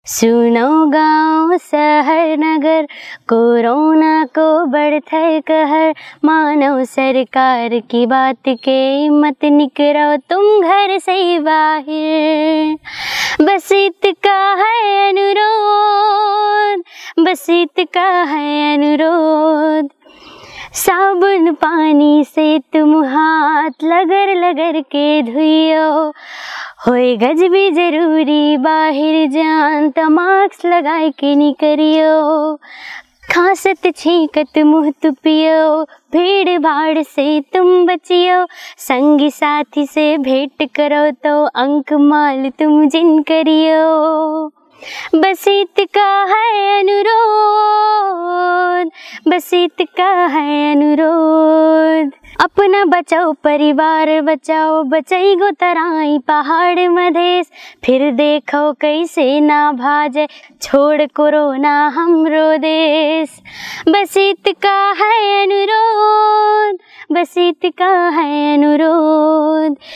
सुनो गाँव शहर नगर, कोरोना को बढ़त है कहर। मानो सरकार की बात के मत निकलो तुम घर से बाहर। बस इतना है अनुरोध, बस इतना है अनुरोध। साबुन पानी से तुम हाथ लगड़ लगड़ के धुइयो। होए गज भी जरूरी बाहर जान त मास्क लगाए के निकरियो। खांसत छींकत मुँह तुपियो, भीड़ भाड़ से तुम बचियो। संगी साथी से भेंट करो तो अंक माल तुम जिन करियो। बस इतना है अनुरोध, बस इतना है अनुरोध। अपना बचाओ परिवार बचाओ, बचाई गो तराई पहाड़ मधेश। फिर देखो कैसे ना भाजे छोड़ कोरोना हमरो देश। बस इतना है अनुरोध, बस इतना है अनुरोध।